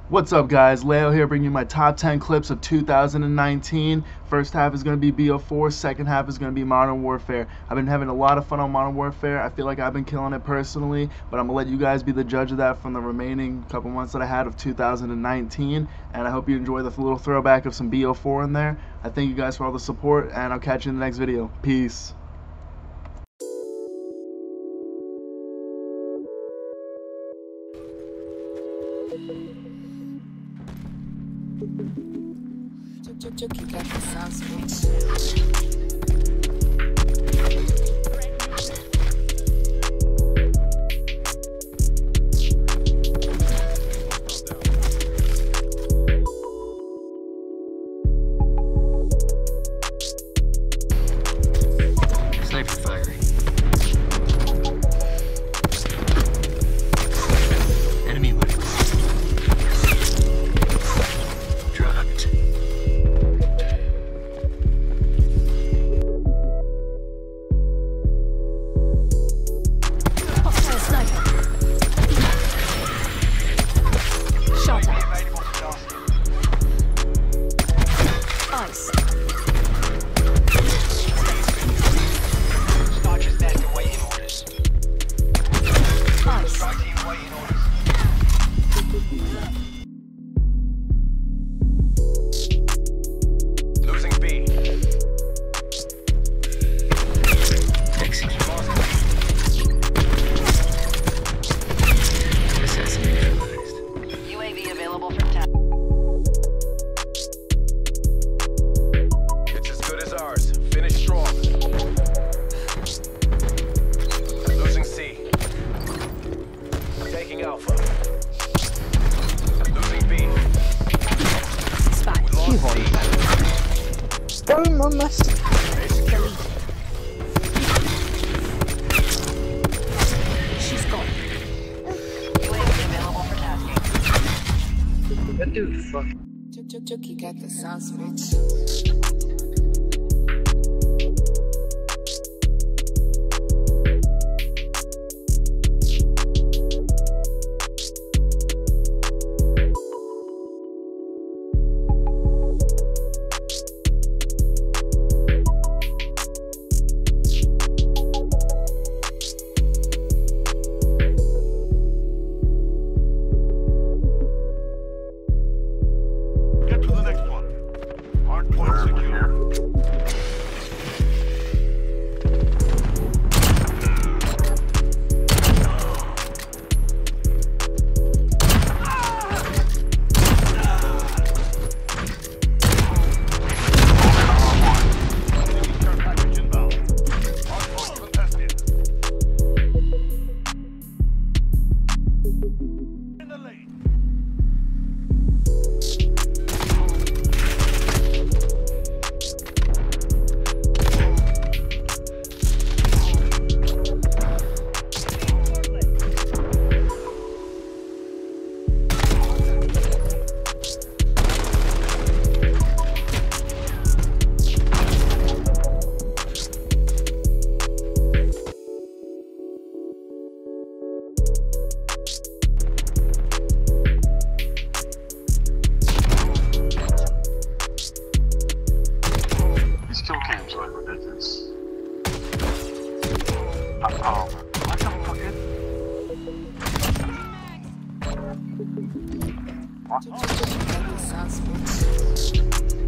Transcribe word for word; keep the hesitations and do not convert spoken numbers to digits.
What's up guys, Leo here bringing you my top ten clips of two thousand nineteen. First half is going to be B O four, second half is going to be Modern Warfare. I've been having a lot of fun on Modern Warfare. I feel like I've been killing it personally, but I'm going to let you guys be the judge of that from the remaining couple months that I had of two thousand nineteen. And I hope you enjoy the little throwback of some B O four in there. I thank you guys for all the support, and I'll catch you in the next video. Peace. Jockey got the sauce, bitch. Sniper firing. Enemy weapon. Drugged. Alpha. Losing B. Spot. We lost C. Don't molest. She's gone. U A V available for tasking. That dude fuck. Jockey got the sauce, bitch. Kill cams are ridiculous. Oh, what the fucking? What?